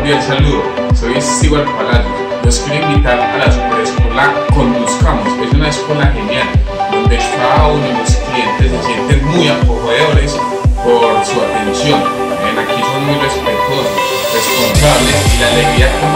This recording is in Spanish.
cordial saludo, soy Stewart Palacios. Los quiero invitar a la Superescuela Conduzcamos. Es una escuela genial donde cada uno de los clientes se sienten muy acogedores por su atención. Aquí son muy respetuosos, responsables y la alegría